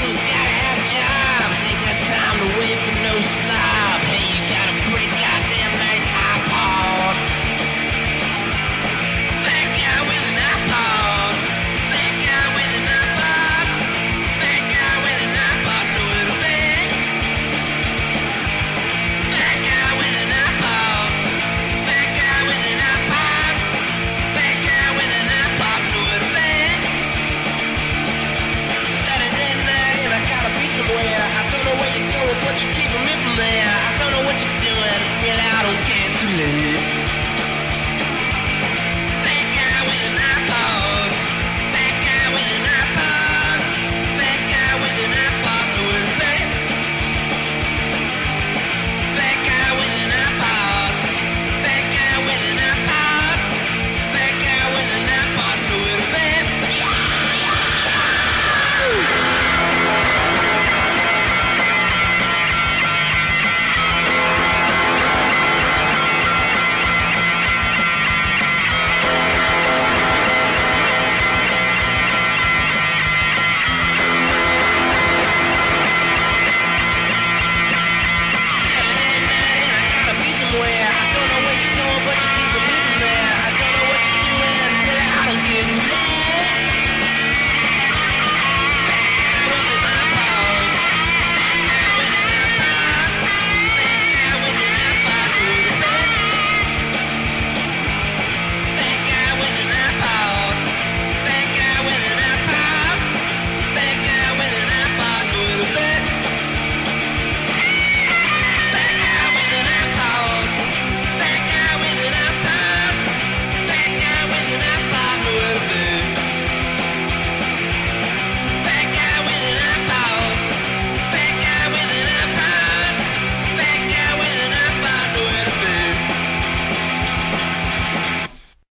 You gotta have jobs, ain't got time to wait for no slob. Hey, you got a pretty goddamn nice iPod. That guy with an iPod. That guy with an iPod. That guy with an iPod knew it'll be. That guy with an iPod. That guy with an iPod. That guy with an iPod knew it'll be. Saturday night and I gotta be somewhere. I don't know where you're going, but you're keeping me from there.